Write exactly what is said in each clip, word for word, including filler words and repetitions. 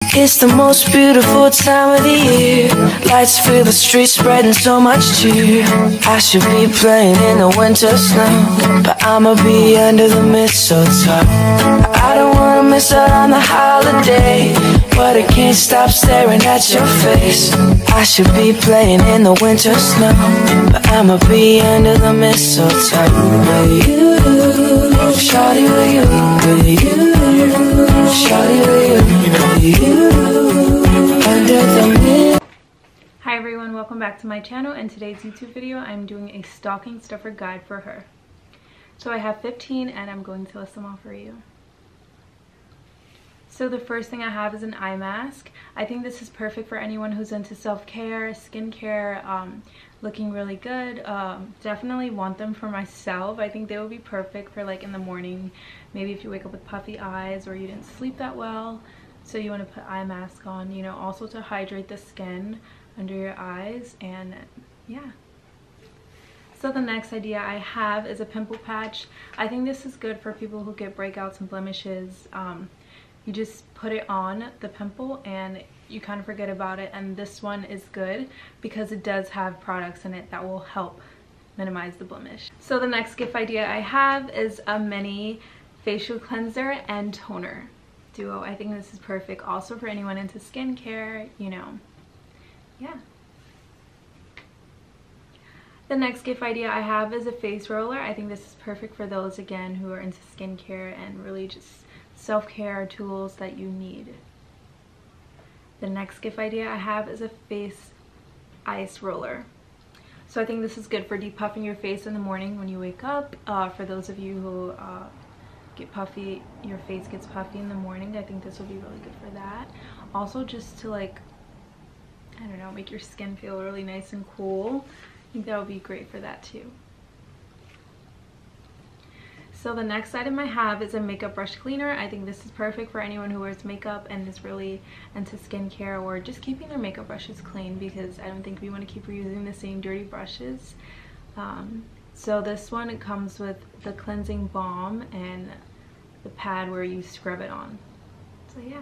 It's the most beautiful time of the year. Lights fill the streets, spreading so much cheer. I should be playing in the winter snow, but I'ma be under the mistletoe. I don't wanna miss out on the holiday, but I can't stop staring at your face. I should be playing in the winter snow, but I'ma be under the mistletoe. With you, shawty, with you, with you, shawty, with you, with you, under the mistletoe. Hi everyone, welcome back to my channel. In today's YouTube video, I'm doing a stocking stuffer guide for her. So I have fifteen and I'm going to list them off for you. So the first thing I have is an eye mask. I think this is perfect for anyone who's into self-care, skincare, um, looking really good. Um, definitely want them for myself. I think they would be perfect for like in the morning. Maybe if you wake up with puffy eyes or you didn't sleep that well. So you want to put eye mask on, you know, also to hydrate the skin under your eyes, and yeah. So the next idea I have is a pimple patch. I think this is good for people who get breakouts and blemishes. Um, you just put it on the pimple and you kind of forget about it, and this one is good because it does have products in it that will help minimize the blemish. So the next gift idea I have is a mini facial cleanser and toner duo. I think this is perfect also for anyone into skincare, you know. Yeah. The next gift idea I have is a face roller. I think this is perfect for those, again, who are into skincare and really just self-care tools that you need. The next gift idea I have is a face ice roller. So I think this is good for depuffing your face in the morning when you wake up. Uh, for those of you who uh, get puffy, your face gets puffy in the morning, I think this will be really good for that. Also just to, like, I don't know, make your skin feel really nice and cool. I think that would be great for that too. So the next item I have is a makeup brush cleaner. I think this is perfect for anyone who wears makeup and is really into skincare or just keeping their makeup brushes clean, because I don't think we want to keep reusing the same dirty brushes. Um, so this one, it comes with the cleansing balm and the pad where you scrub it on. So yeah.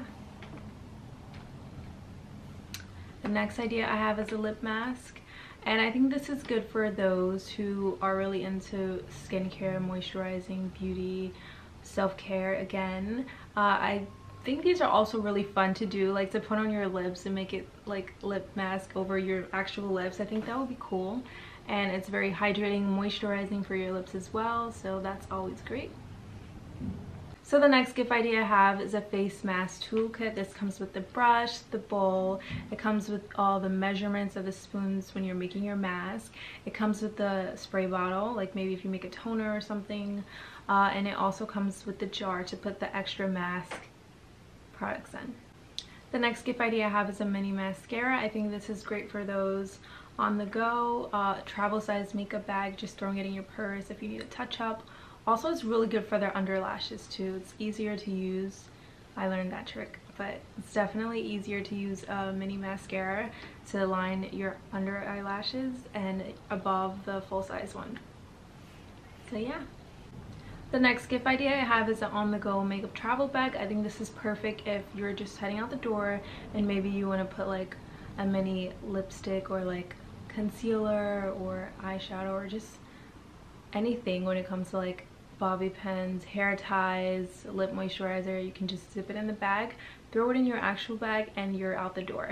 The next idea I have is a lip mask, and I think this is good for those who are really into skincare, moisturizing, beauty, self-care again. Uh, I think these are also really fun to do, like to put on your lips and make it like lip mask over your actual lips. I think that would be cool, and it's very hydrating, moisturizing for your lips as well, so that's always great. So the next gift idea I have is a face mask toolkit. This comes with the brush, the bowl. It comes with all the measurements of the spoons when you're making your mask. It comes with the spray bottle, like maybe if you make a toner or something. Uh, and it also comes with the jar to put the extra mask products in. The next gift idea I have is a mini mascara. I think this is great for those on the go. Uh, travel size makeup bag, just throwing it in your purse if you need a touch up. Also, it's really good for their under lashes too. It's easier to use. I learned that trick, but it's definitely easier to use a mini mascara to line your under eyelashes and above the full-size one. So yeah. The next gift idea I have is an on-the-go makeup travel bag. I think this is perfect if you're just heading out the door and maybe you want to put like a mini lipstick or like concealer or eyeshadow or just anything when it comes to like bobby pins, hair ties, lip moisturizer. You can just zip it in the bag, throw it in your actual bag, and you're out the door.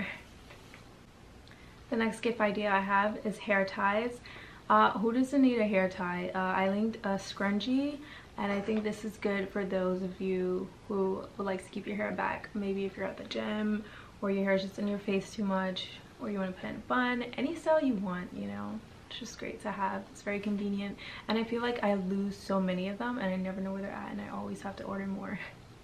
The next gift idea I have is hair ties. Uh, who doesn't need a hair tie? Uh, I linked a scrunchie, and I think this is good for those of you who would like to keep your hair back. Maybe if you're at the gym or your hair is just in your face too much, or you want to put in a bun, any style you want, you know. It's just great to have. It's very convenient, and I feel like I lose so many of them and I never know where they're at, and I always have to order more.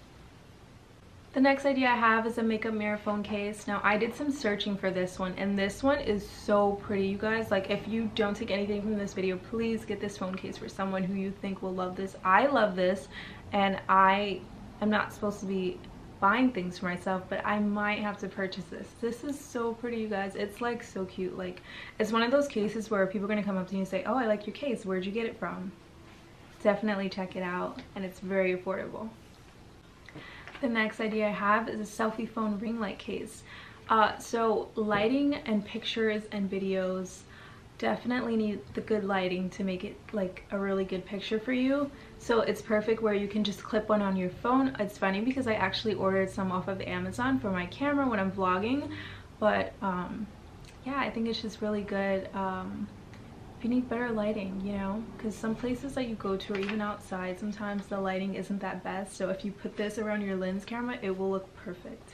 The next idea I have is a makeup mirror phone case. Now I did some searching for this one, and this one is so pretty, you guys. Like, if you don't take anything from this video, please get this phone case for someone who you think will love this. I love this, and I am not supposed to be buying things for myself, but I might have to purchase this. This is so pretty, you guys. It's like so cute. Like, it's one of those cases where people are gonna come up to you and say, oh, I like your case, where'd you get it from? Definitely check it out, and it's very affordable. The next idea I have is a selfie phone ring light case. Uh, so lighting and pictures and videos definitely need the good lighting to make it like a really good picture for you. So it's perfect where you can just clip one on your phone. It's funny because I actually ordered some off of Amazon for my camera when I'm vlogging, but um, yeah, I think it's just really good. Um, if you need better lighting, you know, because some places that you go to or even outside, sometimes the lighting isn't that best. So if you put this around your lens camera, it will look perfect.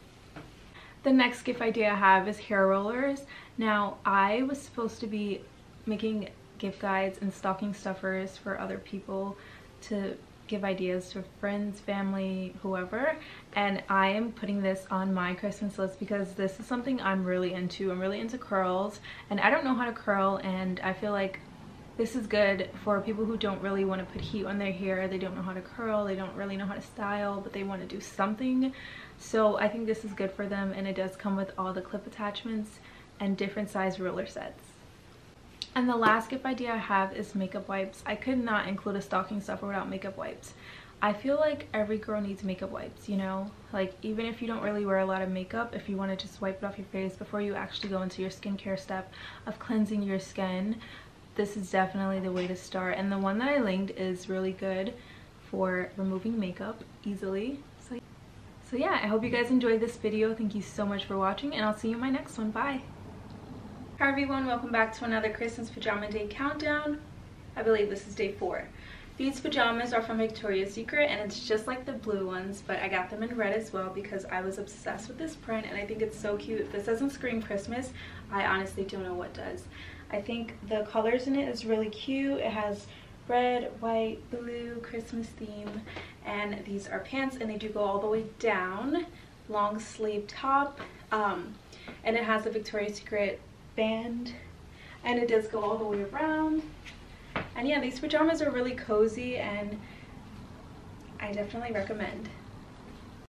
The next gift idea I have is hair rollers. Now, I was supposed to be making gift guides and stocking stuffers for other people to give ideas to friends, family, whoever, and I am putting this on my Christmas list because this is something I'm really into. I'm really into curls, and I don't know how to curl, and I feel like this is good for people who don't really want to put heat on their hair. They don't know how to curl, they don't really know how to style, but they want to do something. So I think this is good for them, and it does come with all the clip attachments and different size roller sets. And the last gift idea I have is makeup wipes. I could not include a stocking stuffer without makeup wipes. I feel like every girl needs makeup wipes, you know? Like, even if you don't really wear a lot of makeup, if you want to just wipe it off your face before you actually go into your skincare step of cleansing your skin, this is definitely the way to start. And the one that I linked is really good for removing makeup easily. So, so yeah, I hope you guys enjoyed this video. Thank you so much for watching, and I'll see you in my next one. Bye! Hi everyone, welcome back to another Christmas Pajama Day countdown. I believe this is day four. These pajamas are from Victoria's Secret, and it's just like the blue ones, but I got them in red as well because I was obsessed with this print and I think it's so cute. If this doesn't scream Christmas, I honestly don't know what does. I think the colors in it is really cute. It has red, white, blue, Christmas theme, and these are pants, and they do go all the way down, long sleeve top, um, and it has a Victoria's Secret band, and it does go all the way around. And yeah, these pajamas are really cozy, and I definitely recommend.